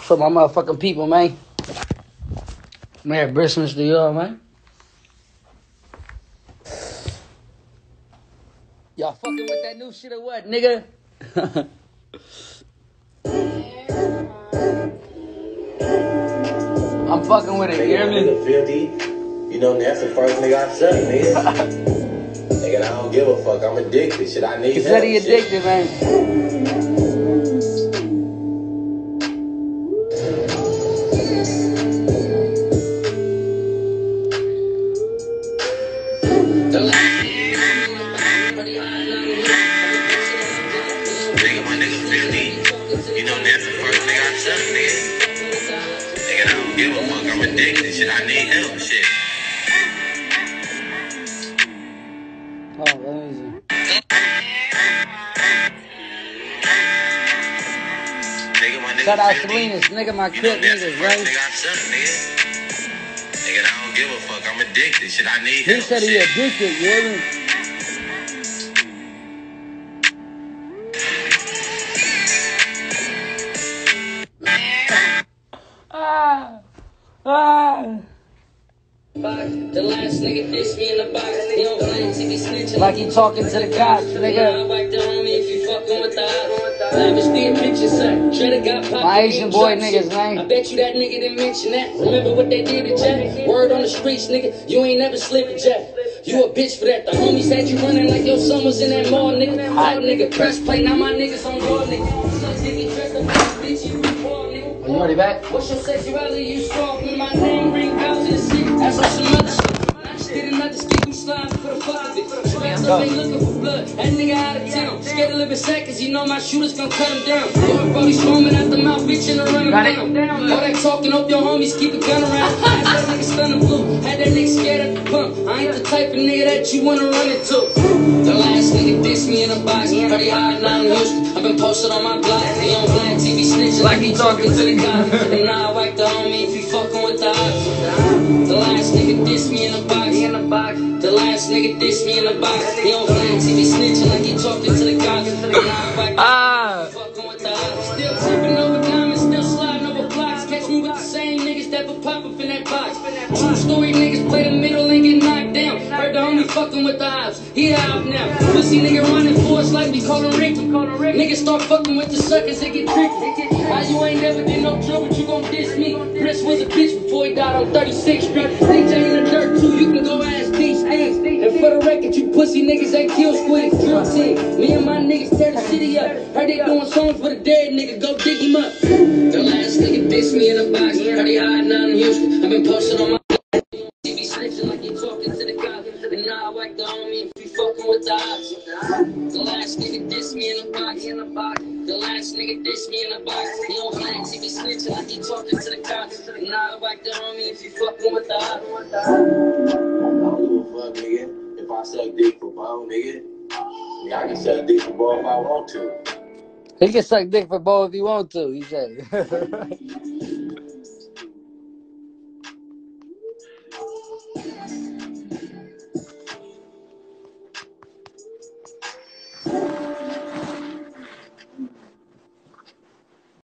For my motherfucking people, man. Merry Christmas to y'all, man. Y'all fucking with that new shit or what, nigga? I'm fucking with it, you hear me? Nigga filthy. You know, that's the first nigga I suck, nigga. Nigga, I don't give a fuck. I'm addicted. Shit, I need help. He said he addicted, man. I'm addicted. Shit, I need help. Shit. Oh, let me see. Shout out Salinas, nigga, my crib niggas, right? Nigga, I don't give a fuck. I'm addicted. Shit, I need help. He said he addicted, you hear me? The last nigga dish me in the box. He don't claim to be snitching. Like he talking to the cops, nigga. I like the homie if you fucking with the odds. Lavish the picture, son. Shredder got popped. My Asian boy niggas, man. I bet you that nigga didn't mention that. Remember what they did to Jack? Word on the streets, nigga. You ain't never slipping, Jack. You a bitch for that. The homies had you running like your son was in that mall, nigga. Hot nigga, press play. Now my niggas on raw, nigga. Suck nigga, dressed up like a bitch. You raw, nigga. Are you already back? What's your sexuality? You strong when my name ring bells in the city. That's on some other shit. Did another skip who slides for the fuck of it. Straps up, ain't looking for blood. That nigga out of town. Scared to live in seconds, you know my shooters gon' cut him down. Your body's foaming at the mouth, bitch, and run him down. All that talking, hope your homies keep a gun around. Had that nigga stunning blue. Had that nigga scared at the pump. I ain't the type of nigga that you wanna run into. The last nigga dissed me in a box. Pretty hard, now in Houston. I've been posted on my block. He on Black TV snitching like he talking to the cops. And now I like the homie if you fucking with the odds. The last nigga dissed me in a box. The last nigga dissed me in the box. He on Black TV snitching like he talking to the cops. And now I like the homie fucking with the odds. Still tripping over diamonds, still sliding over blocks. Catch me with the same niggas that would pop up in that box. True story niggas play the middle and get knocked down. Heard the homie fucking with the odds. He out now. Pussy nigga running for us like we call him Ricky. Niggas start fucking with the suckers, they get tricky. How you ain't never did no trouble, but you gon' diss me. Chris was a bitch before he died on 36th Street. DJ in the dirt too, you can go ask these things. And for the record, you pussy niggas ain't kill squid, drill team. Me and my niggas tear the city up. Heard they doing songs for the dead nigga, go dig him up. The last nigga dissed me in a box. Pretty hard now in Houston. I've been posted on my TV snitching like you talking to the cops. And now I like the homie if you fucking with the odds. The last nigga dissed me in a box. The last nigga dissed me in a box. He on Black TV snitching like he talking to the cops. And now I like the homie if you fucking with the odds. I don't give a fuck, nigga. If I suck dick for Bo, nigga. Yeah, I can suck dick for Bo if I want to. He can suck dick for both if he want to, he said.